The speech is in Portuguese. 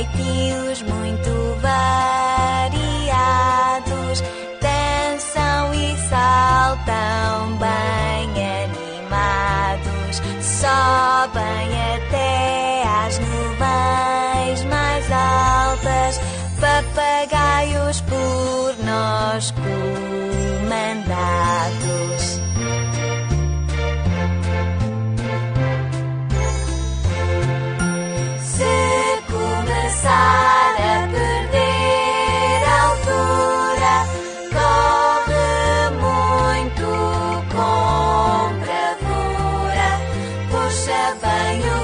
feitios muito variados, dançam e saltam bem animados, sobem até às nuvens mais altas, papagaios por nós comandados. Se começar a perder a altura, corre muito com bravura, puxa bem o